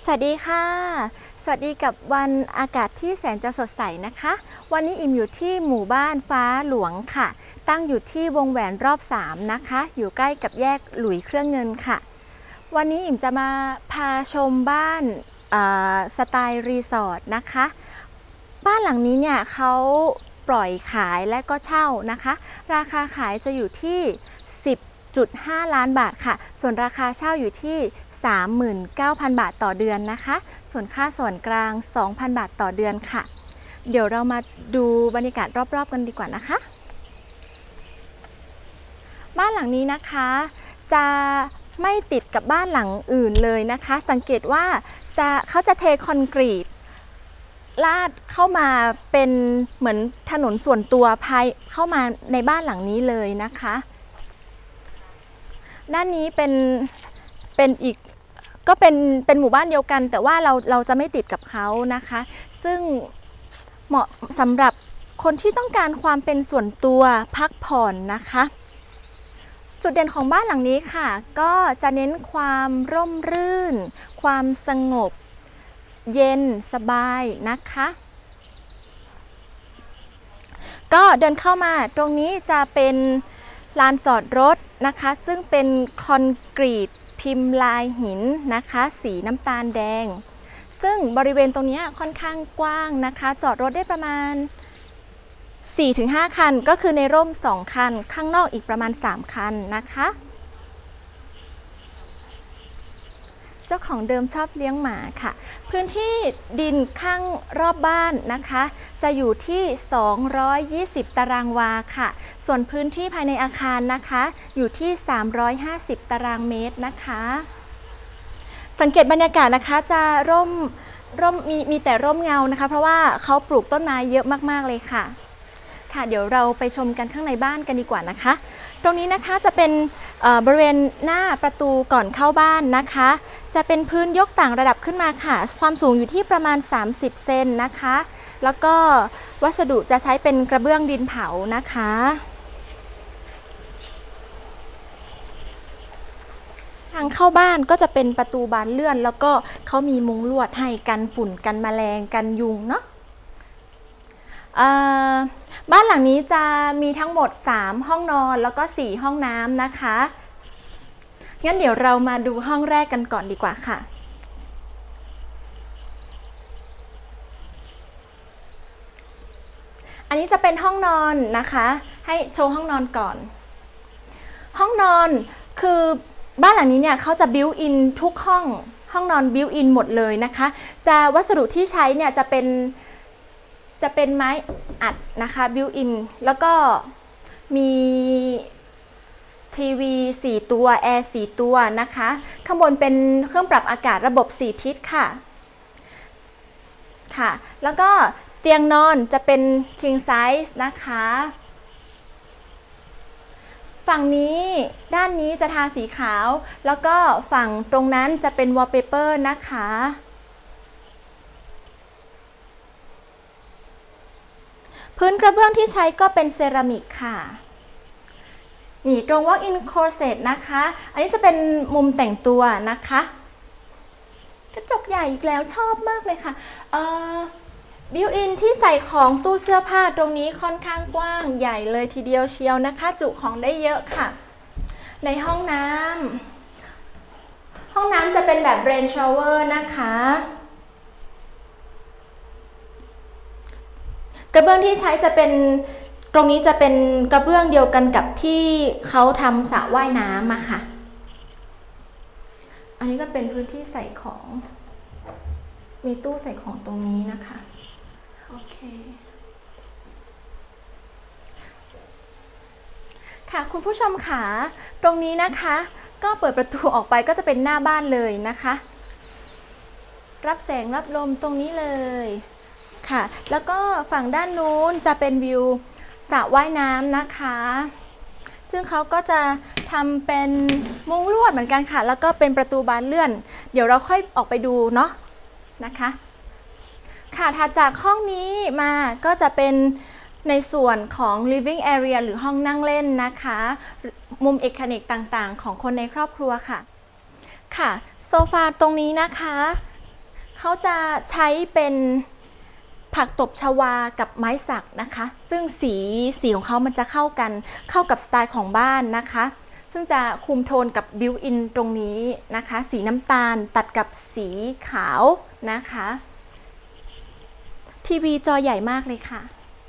สวัสดีค่ะสวัสดีกับวันอากาศที่แสนจะสดใสนะคะวันนี้อิ่มอยู่ที่หมู่บ้านฟ้าหลวงค่ะตั้งอยู่ที่วงแหวนรอบ3นะคะอยู่ใกล้กับแยกหลุยเครื่องเงินค่ะวันนี้อิ่มจะมาพาชมบ้านสไตล์รีสอร์ทนะคะบ้านหลังนี้เนี่ยเขาปล่อยขายและก็เช่านะคะราคาขายจะอยู่ที่ 10.5 ล้านบาทค่ะส่วนราคาเช่าอยู่ที่39,000 บาทต่อเดือนนะคะส่วนค่าส่วนกลาง 2,000 บาทต่อเดือนค่ะเดี๋ยวเรามาดูบรรยากาศรอบๆกันดีกว่านะคะบ้านหลังนี้นะคะจะไม่ติดกับบ้านหลังอื่นเลยนะคะสังเกตว่าเขาจะเทคอนกรีตลาดเข้ามาเป็นเหมือนถนนส่วนตัวภายเข้ามาในบ้านหลังนี้เลยนะคะด้านนี้เป็นอีกก็เป็นหมู่บ้านเดียวกันแต่ว่าเราจะไม่ติดกับเขานะคะซึ่งเหมาะสำหรับคนที่ต้องการความเป็นส่วนตัวพักผ่อนนะคะจุดเด่นของบ้านหลังนี้ค่ะก็จะเน้นความร่มรื่นความสงบเย็นสบายนะคะก็เดินเข้ามาตรงนี้จะเป็นลานจอดรถนะคะซึ่งเป็นคอนกรีตพิมพ์ลายหินนะคะสีน้ำตาลแดงซึ่งบริเวณตรงนี้ค่อนข้างกว้างนะคะจอดรถได้ประมาณ 4-5 คันก็คือในร่ม2 คันข้างนอกอีกประมาณ3 คันนะคะเจ้าของเดิมชอบเลี้ยงหมาค่ะพื้นที่ดินข้างรอบบ้านนะคะจะอยู่ที่220 ตารางวาค่ะส่วนพื้นที่ภายในอาคารนะคะอยู่ที่350 ตารางเมตรนะคะสังเกตบรรยากาศนะคะจะร่มมีแต่ร่มเงานะคะเพราะว่าเขาปลูกต้นไม้เยอะมากๆเลยค่ะเดี๋ยวเราไปชมกันข้างในบ้านกันดีกว่านะคะตรงนี้นะคะจะเป็นบริเวณหน้าประตูก่อนเข้าบ้านนะคะจะเป็นพื้นยกต่างระดับขึ้นมาค่ะความสูงอยู่ที่ประมาณ30 เซนนะคะแล้วก็วัสดุจะใช้เป็นกระเบื้องดินเผานะคะทางเข้าบ้านก็จะเป็นประตูบานเลื่อนแล้วก็เขามีมุงลวดให้กันฝุ่นกันแมลงกันยุงเนาะบ้านหลังนี้จะมีทั้งหมด3 ห้องนอนแล้วก็4 ห้องน้ำนะคะงั้นเดี๋ยวเรามาดูห้องแรกกันก่อนดีกว่าค่ะอันนี้จะเป็นห้องนอนนะคะให้โชว์ห้องนอนก่อนห้องนอนคือบ้านหลังนี้เนี่ยเขาจะบิวอินทุกห้องนอนบิวอินหมดเลยนะคะจะวัสดุที่ใช้เนี่ยจะเป็นไม้อัดนะคะบิวอินแล้วก็มีทีวี4 ตัวแอร์4 ตัวนะคะข้างบนเป็นเครื่องปรับอากาศระบบ4 ทิศค่ะแล้วก็เตียงนอนจะเป็น king size นะคะฝั่งนี้ด้านนี้จะทาสีขาวแล้วก็ฝั่งตรงนั้นจะเป็น wallpaper นะคะพื้นกระเบื้องที่ใช้ก็เป็นเซรามิกค่ะนี่ตรง walk-in closet นะคะอันนี้จะเป็นมุมแต่งตัวนะคะกระจกใหญ่อีกแล้วชอบมากเลยค่ะบิวอินที่ใส่ของตู้เสื้อผ้าตรงนี้ค่อนข้างกว้างใหญ่เลยทีเดียวเชียวนะคะจุของได้เยอะค่ะในห้องน้ำจะเป็นแบบ rain shower นะคะกระเบื้องที่ใช้จะเป็นตรงนี้จะเป็นกระเบื้องเดียวกันกับที่เขาทำสระว่ายน้ำมาค่ะอันนี้ก็เป็นพื้นที่ใส่ของมีตู้ใส่ของตรงนี้นะคะโอเคค่ะคุณผู้ชมค่ะตรงนี้นะคะก็เปิดประตูออกไปก็จะเป็นหน้าบ้านเลยนะคะรับแสงรับลมตรงนี้เลยค่ะแล้วก็ฝั่งด้านนู้นจะเป็นวิวสระว่ายน้ำนะคะซึ่งเขาก็จะทำเป็นมุ้งลวดเหมือนกันค่ะแล้วก็เป็นประตูบานเลื่อนเดี๋ยวเราค่อยออกไปดูเนาะนะคะค่ะถัดจากห้องนี้มาก็จะเป็นในส่วนของ living area หรือห้องนั่งเล่นนะคะมุมเอกเนกต่างๆของคนในครอบครัวค่ะโซฟาตรงนี้นะคะเขาจะใช้เป็นผักตบชวากับไม้สักนะคะซึ่งสีของเขามันจะเข้ากันเข้ากับสไตล์ของบ้านนะคะซึ่งจะคุมโทนกับบิวอินตรงนี้นะคะสีน้ำตาลตัดกับสีขาวนะคะทีวีจอใหญ่มากเลยค่ะ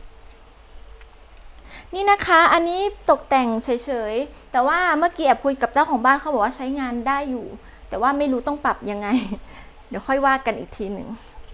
นี่นะคะอันนี้ตกแต่งเฉยๆแต่ว่าเมื่อกี้แอบคุยกับเจ้าของบ้านเขาบอกว่าใช้งานได้อยู่แต่ว่าไม่รู้ต้องปรับยังไงเดี๋ยวค่อยว่ากันอีกทีหนึ่ง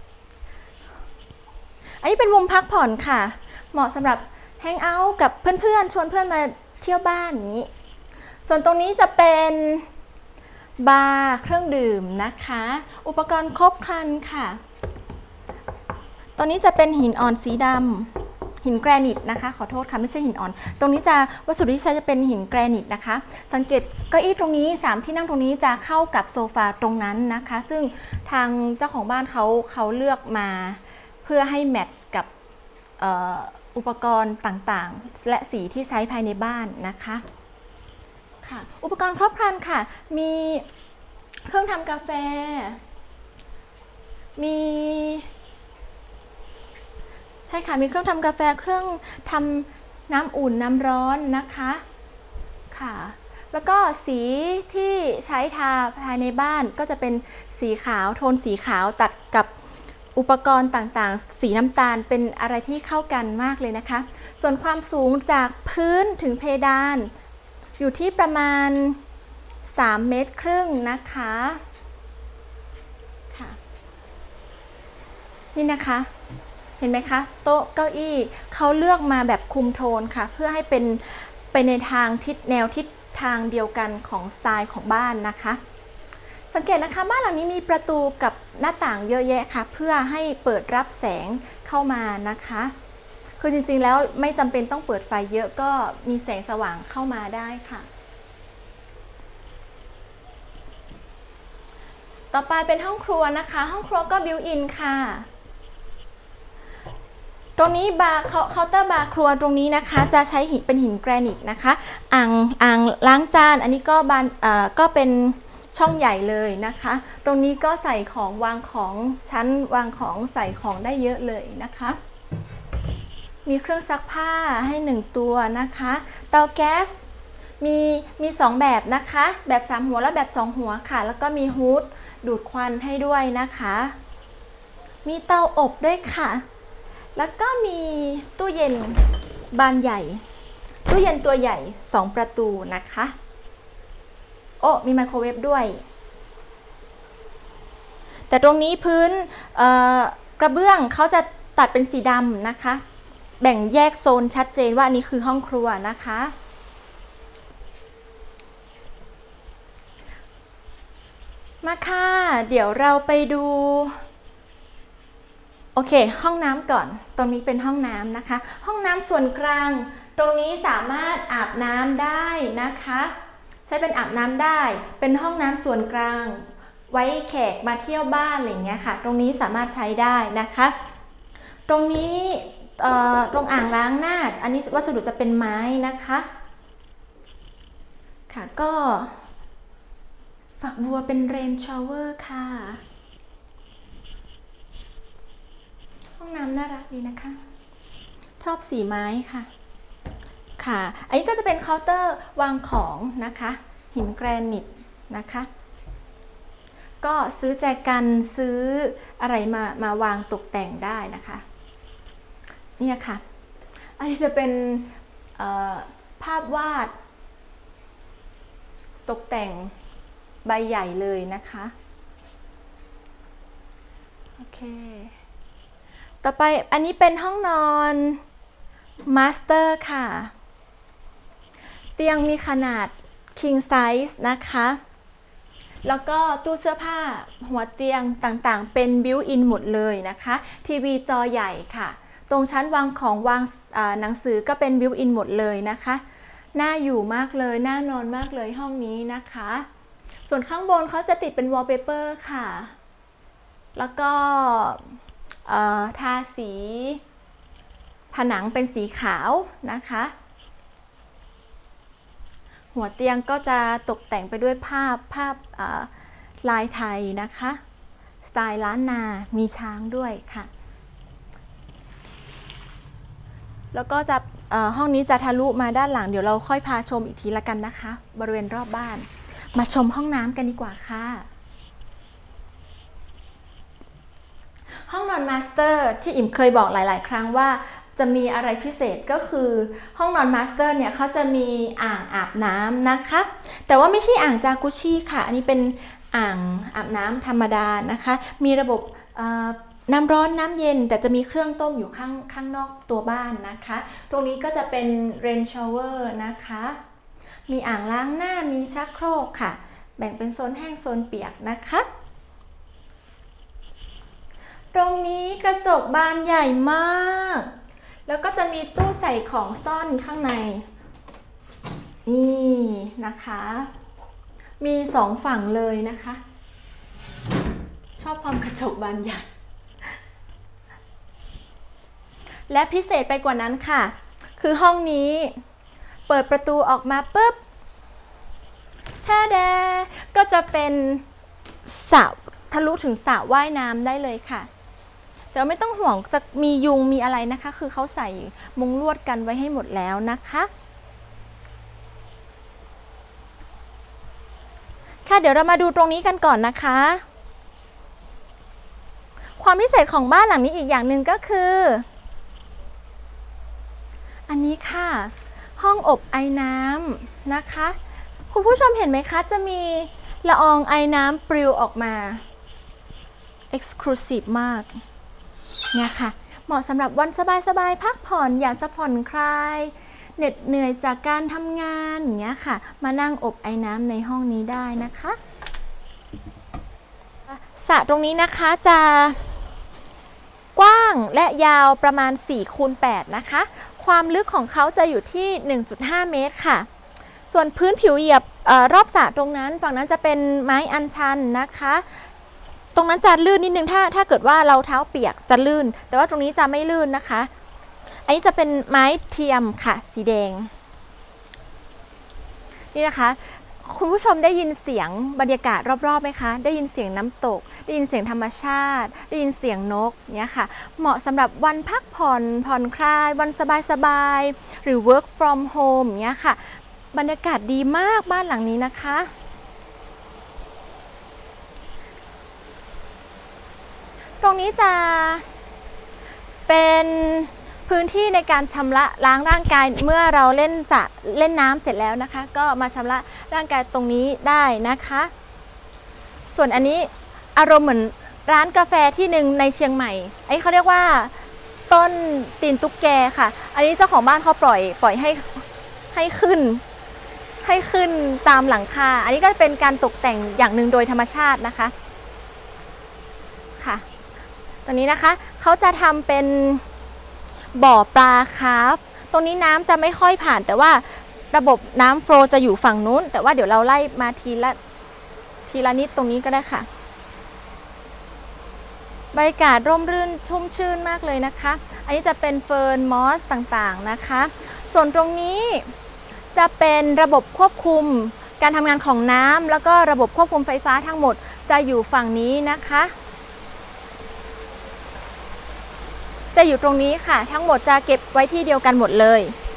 อันนี้เป็นมุมพักผ่อนค่ะเหมาะสำหรับแฮงเอาท์กับเพื่อนๆชวนเพื่อนมาเที่ยวบ้านอย่างนี้ส่วนตรงนี้จะเป็นบาร์เครื่องดื่มนะคะอุปกรณ์ครบครันค่ะตรงนี้จะเป็นหินอ่อนสีดำหินแกรนิตนะคะขอโทษค่ะไม่ใช่หินอ่อนตรงนี้จะวัสดุที่ใช้จะเป็นหินแกรนิตนะคะสังเกตเก้าอี้ตรงนี้3ที่นั่งตรงนี้จะเข้ากับโซฟาตรงนั้นนะคะซึ่งทางเจ้าของบ้านเขาเลือกมาเพื่อให้แมทช์กับอุปกรณ์ต่างๆและสีที่ใช้ภายในบ้านนะคะค่ะอุปกรณ์ครบครันค่ะมีเครื่องทำกาแฟมีใช่ค่ะมีเครื่องทำกาแฟเครื่องทำน้ำอุ่นน้ำร้อนนะคะค่ะแล้วก็สีที่ใช้ทาภายในบ้านก็จะเป็นสีขาวโทนสีขาวตัดกับอุปกรณ์ต่างๆสีน้ำตาลเป็นอะไรที่เข้ากันมากเลยนะคะส่วนความสูงจากพื้นถึงเพดานอยู่ที่ประมาณ3 เมตรครึ่งนะคะค่ะนี่นะคะเห็นไหมคะโต๊ะเก้าอี้เขาเลือกมาแบบคุมโทนค่ะเพื่อให้เป็นไปในทางแนวทิศทางเดียวกันของสไตล์ของบ้านนะคะสังเกตนะคะบ้านหลังนี้มีประตูกับหน้าต่างเยอะแยะค่ะเพื่อให้เปิดรับแสงเข้ามานะคะคือจริงๆแล้วไม่จำเป็นต้องเปิดไฟเยอะก็มีแสงสว่างเข้ามาได้ค่ะต่อไปเป็นห้องครัวนะคะห้องครัวก็บิวอินค่ะตรงนี้บาร์เคาน์เตอร์บาร์ครัวตรงนี้นะคะจะใช้หินเป็นหินแกรนิตนะคะอ่างล้างจานอันนี้ก็เป็นช่องใหญ่เลยนะคะตรงนี้ก็ใส่ของวางของชั้นวางของใส่ของได้เยอะเลยนะคะมีเครื่องซักผ้าให้1ตัวนะคะเตาแก๊สมี2แบบนะคะแบบ3หัวและแบบ2หัวค่ะแล้วก็มีฮูดดูดควันให้ด้วยนะคะมีเตาอบด้วยค่ะแล้วก็มีตู้เย็นบานใหญ่ตู้เย็นตัวใหญ่2ประตูนะคะโอ้มีไมโครเวฟด้วยแต่ตรงนี้พื้นกระเบื้องเขาจะตัดเป็นสีดำนะคะแบ่งแยกโซนชัดเจนว่านี่คือห้องครัวนะคะมาค่ะเดี๋ยวเราไปดูโอเคห้องน้ำก่อนตรงนี้เป็นห้องน้ำนะคะห้องน้ำส่วนกลางตรงนี้สามารถอาบน้ำได้นะคะใช้เป็นอาบน้ำได้เป็นห้องน้ำส่วนกลางไว้แขกมาเที่ยวบ้านอะไรอย่างเงี้ยค่ะตรงนี้สามารถใช้ได้นะคะตรงนี้ตรงอ่างล้างหน้าอันนี้วัสดุจะเป็นไม้นะคะค่ะก็ฝักบัวเป็นเรนชาวเวอร์ค่ะห้องน้ำน่ารักดีนะคะชอบสีไม้ค่ะค่ะอันนี้ก็จะเป็นเคาน์เตอร์วางของนะคะหินแกรนิตนะคะก็ซื้อแจกันซื้ออะไรมาวางตกแต่งได้นะคะนี่ค่ะอันนี้จะเป็นภาพวาดตกแต่งใบใหญ่เลยนะคะโอเคต่อไปอันนี้เป็นห้องนอนมาสเตอร์ค่ะเตียงมีขนาด king size นะคะแล้วก็ตู้เสื้อผ้าหัวเตียงต่างๆเป็นบิวอินหมดเลยนะคะทีวีจอใหญ่ค่ะตรงชั้นวางของวางหนังสือก็เป็นบิวอินหมดเลยนะคะน่าอยู่มากเลยน่านอนมากเลยห้องนี้นะคะส่วนข้างบนเขาจะติดเป็นวอลเปเปอร์ค่ะแล้วก็ทาสีผนังเป็นสีขาวนะคะหัวเตียงก็จะตกแต่งไปด้วยภาพลายไทยนะคะสไตล์ล้านนามีช้างด้วยค่ะแล้วก็จะห้องนี้จะทะลุมาด้านหลังเดี๋ยวเราค่อยพาชมอีกทีละกันนะคะบริเวณรอบบ้านมาชมห้องน้ำกันดีกว่าค่ะห้องนอนมาสเตอร์ที่อิ่มเคยบอกหลายๆครั้งว่าจะมีอะไรพิเศษก็คือห้องนอนมาสเตอร์เนี่ยเขาจะมีอ่างอาบน้ำนะคะแต่ว่าไม่ใช่อ่างจากุชชี่ค่ะอันนี้เป็นอ่างอาบน้ำธรรมดานะคะมีระบบน้ำร้อนน้ำเย็นแต่จะมีเครื่องต้มอยู่ข้างนอกตัวบ้านนะคะตรงนี้ก็จะเป็นเรนชาวเวอร์นะคะมีอ่างล้างหน้ามีชักโครกค่ะแบ่งเป็นโซนแห้งโซนเปียกนะคะตรงนี้กระจกบานใหญ่มากแล้วก็จะมีตู้ใส่ของซ่อนข้างในนี่นะคะมีสองฝั่งเลยนะคะชอบความกระจกบานใหญ่และพิเศษไปกว่านั้นค่ะคือห้องนี้เปิดประตูออกมาปุ๊บแท้แดก็จะเป็นสระทะลุถึงสระว่ายน้ำได้เลยค่ะแต่ไม่ต้องห่วงจะมียุงมีอะไรนะคะคือเขาใส่มุ้งลวดกันไว้ให้หมดแล้วนะคะค่ะเดี๋ยวเรามาดูตรงนี้กันก่อนนะคะความพิเศษของบ้านหลังนี้อีกอย่างหนึ่งก็คืออันนี้ค่ะห้องอบไอน้ำนะคะคุณผู้ชมเห็นไหมคะจะมีละอองไอน้ำปลิวออกมา Exclusive มากเนี่ยค่ะเหมาะสำหรับวันสบายๆพักผ่อนอยากจะผ่อนคลายเหน็ดเหนื่อยจากการทำงานอย่างเงี้ยค่ะมานั่งอบไอน้ำในห้องนี้ได้นะคะสระตรงนี้นะคะจะกว้างและยาวประมาณ4 คูณ 8นะคะความลึกของเขาจะอยู่ที่ 1.5 เมตรค่ะส่วนพื้นผิวเหยียบรอบสระตรงนั้นฝั่งนั้นจะเป็นไม้อัญชันนะคะตรงนั้นจะลื่นนิดนึงถ้าเกิดว่าเราเท้าเปียกจะลื่นแต่ว่าตรงนี้จะไม่ลื่นนะคะอันนี้จะเป็นไม้เทียมค่ะสีแดงนี่นะคะคุณผู้ชมได้ยินเสียงบรรยากาศรอบๆไหมคะได้ยินเสียงน้ำตกได้ยินเสียงธรรมชาติได้ยินเสียงนกเนี่ยค่ะเหมาะสำหรับวันพักผ่อนคลายวันสบายๆหรือ work from home เนี่ยค่ะบรรยากาศดีมากบ้านหลังนี้นะคะตรงนี้จะเป็นพื้นที่ในการชำระล้างร่างกายเมื่อเราเล่นน้ำเสร็จแล้วนะคะก็มาชำระร่างกายตรงนี้ได้นะคะส่วนอันนี้อารมณ์เหมือนร้านกาแฟที่หนึ่งในเชียงใหม่ไอ้เขาเรียกว่าต้นตีนตุ๊กแกค่ะอันนี้เจ้าของบ้านเขาปล่อยให้ขึ้นตามหลังคาอันนี้ก็เป็นการตกแต่งอย่างหนึ่งโดยธรรมชาตินะคะค่ะตรงนี้นะคะเขาจะทำเป็นบ่อปลาคาร์ฟตรงนี้น้ำจะไม่ค่อยผ่านแต่ว่าระบบน้ำโฟลว์จะอยู่ฝั่งนู้นแต่ว่าเดี๋ยวเราไล่มาทีละนิดตรงนี้ก็ได้ค่ะบรรยากาศร่มรื่นชุ่มชื่นมากเลยนะคะอันนี้จะเป็นเฟิร์นมอสต่างๆนะคะส่วนตรงนี้จะเป็นระบบควบคุมการทำงานของน้ำแล้วก็ระบบควบคุมไฟฟ้าทั้งหมดจะอยู่ฝั่งนี้นะคะจะอยู่ตรงนี้ค่ะทั้งหมดจะเก็บไว้ที่เดียวกันหมดเลย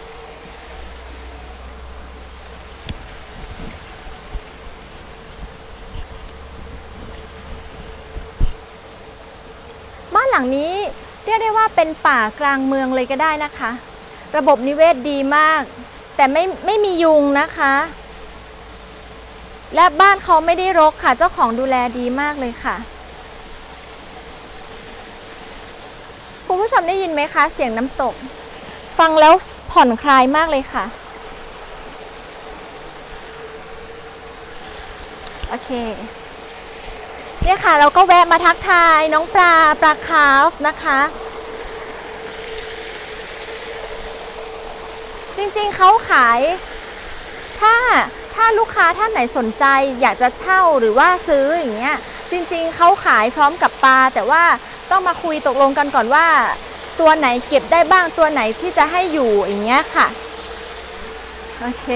บ้านหลังนี้เรียกได้ว่าเป็นป่ากลางเมืองเลยก็ได้นะคะระบบนิเวศดีมากแต่ไม่มียุงนะคะและบ้านเขาไม่ได้รกค่ะเจ้าของดูแลดีมากเลยค่ะคุณผู้ชมได้ยินไหมคะเสียงน้ำตกฟังแล้วผ่อนคลายมากเลยค่ะโอเคเนี่ยค่ะเราก็แวะมาทักทายน้องปลาคาร์ฟนะคะจริงๆเขาขายถ้าลูกค้าท่านไหนสนใจอยากจะเช่าหรือว่าซื้ออย่างเงี้ยจริงๆเขาขายพร้อมกับปลาแต่ว่าต้องมาคุยตกลงกันก่อนว่าตัวไหนเก็บได้บ้างตัวไหนที่จะให้อยู่อย่างเงี้ยค่ะโอเค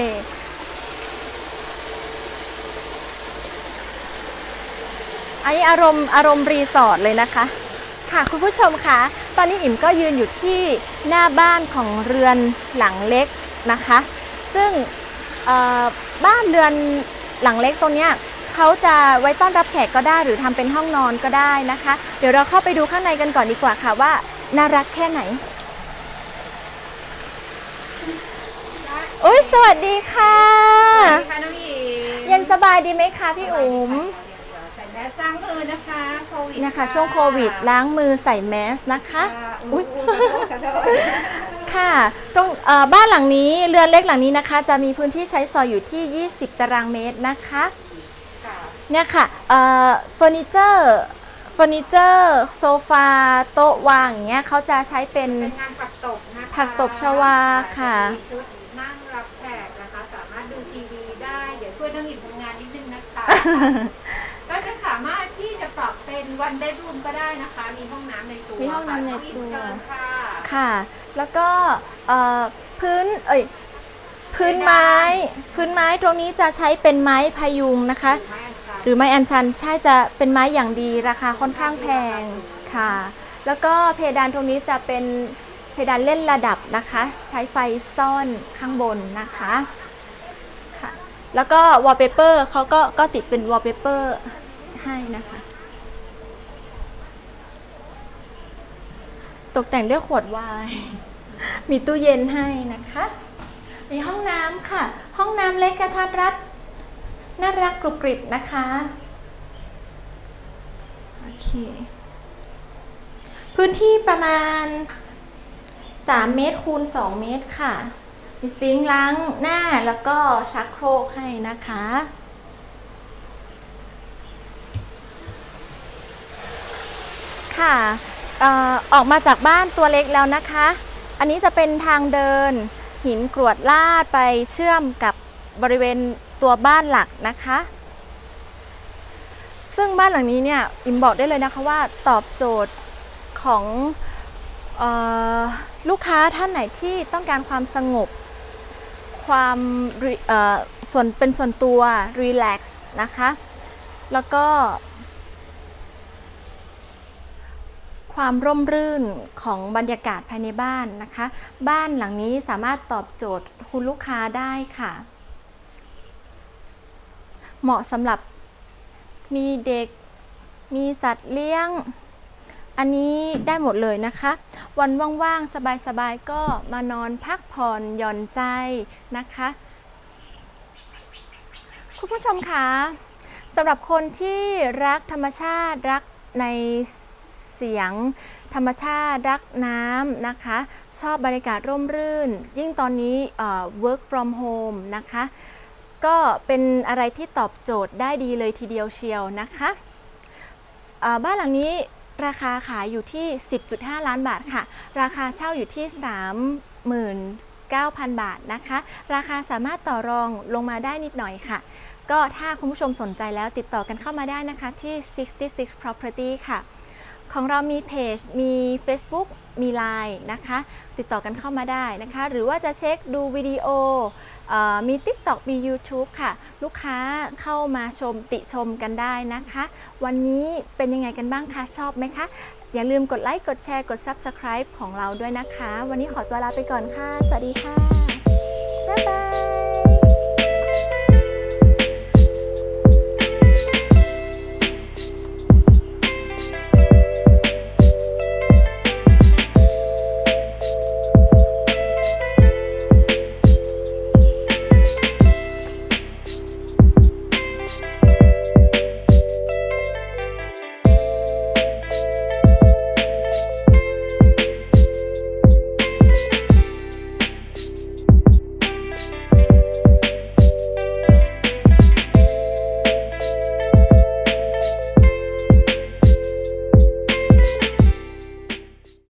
อันนี้อารมณ์รีสอร์ทเลยนะคะค่ะคุณผู้ชมคะตอนนี้อิ่มก็ยืนอยู่ที่หน้าบ้านของเรือนหลังเล็กนะคะซึ่งบ้านเรือนหลังเล็กตรงเนี้ยเขาจะไว้ต้อนรับแขกก็ได้หรือทำเป็นห้องนอนก็ได้นะคะเดี๋ยวเราเข้าไปดูข้างในกันก่อนดีกว่าค่ะว่าน่ารักแค่ไหนอุ๊ยสวัสดีค่ะสวัสดีค่ะน้องอิมเย็นสบายดีไหมคะพี่อุ๋มใส่แมสล้างมือนะคะโควิดนะคะช่วงโควิดล้างมือใส่แมสนะคะอุ๊ยค่ะตรงบ้านหลังนี้เรือนเล็กหลังนี้นะคะจะมีพื้นที่ใช้สอยอยู่ที่20ตารางเมตรนะคะเนี่ยค่ะเฟอร์นิเจอร์โซฟาโต๊ะวางอย่างเงี้ยเขาจะใช้เป็นงานผักตบนะคะผักตบชวาค่ะชุดนั่งรับแขกนะคะสามารถดูทีวีได้เดี๋ยวช่วยน้องอิมทำงานนิดนึงนะคะก็จะสามารถที่จะปรับเป็นวันเบดรูมก็ได้นะคะมีห้องน้ำในตัวค่ะแล้วก็พื้นไม้ตรงนี้จะใช้เป็นไม้พยุงนะคะหรือไม้อัญชันใช่จะเป็นไม้อย่างดีราคาค่อนข้างแพงค่ะแล้วก็เพดานตรงนี้จะเป็นเพดานเล่นระดับนะคะใช้ไฟซ่อนข้างบนนะคะค่ะแล้วก็วอลเปเปอร์เขาก็ติดเป็นวอลเปเปอร์ให้นะคะตกแต่งด้วยขวดไวน์มีตู้เย็นให้นะคะในห้องน้ำค่ะห้องน้ำเล็กกระทัดรัดน่ารักกรุบกริบนะคะโอเคพื้นที่ประมาณ3 เมตรคูณ 2 เมตรค่ะมีซิงค์ล้างหน้าแล้วก็ชักโครกให้นะคะค่ะออกมาจากบ้านตัวเล็กแล้วนะคะอันนี้จะเป็นทางเดินหินกรวดลาดไปเชื่อมกับบริเวณตัวบ้านหลักนะคะซึ่งบ้านหลังนี้เนี่ยอิมบอกได้เลยนะคะว่าตอบโจทย์ของลูกค้าท่านไหนที่ต้องการความสงบความเป็นส่วนตัวรีแลกซ์นะคะแล้วก็ความร่มรื่นของบรรยากาศภายในบ้านนะคะบ้านหลังนี้สามารถตอบโจทย์คุณลูกค้าได้ค่ะเหมาะสำหรับมีเด็กมีสัตว์เลี้ยงอันนี้ได้หมดเลยนะคะวันว่างๆสบายๆก็มานอนพักผ่อนหย่อนใจนะคะคุณผู้ชมคะสำหรับคนที่รักธรรมชาติรักในเสียงธรรมชาติรักน้ำนะคะชอบบรรยากาศร่มรื่นยิ่งตอนนี้work from home นะคะก็เป็นอะไรที่ตอบโจทย์ได้ดีเลยทีเดียวเชียวนะคะบ้านหลังนี้ราคาขายอยู่ที่ 10.5 ล้านบาทค่ะราคาเช่าอยู่ที่ 39,000 บาทนะคะราคาสามารถต่อรองลงมาได้นิดหน่อยค่ะก็ถ้าคุณผู้ชมสนใจแล้วติดต่อกันเข้ามาได้นะคะที่66 Property ค่ะของเรามีเพจมี Facebook มี LINE นะคะติดต่อกันเข้ามาได้นะคะหรือว่าจะเช็คดูวิดีโอมี TikTok มี YouTube ค่ะลูกค้าเข้ามาชมติชมกันได้นะคะวันนี้เป็นยังไงกันบ้างคะชอบไหมคะอย่าลืมกดไลค์กดแชร์กด Subscribe ของเราด้วยนะคะวันนี้ขอตัวลาไปก่อนค่ะสวัสดีค่ะบ๊ายบาย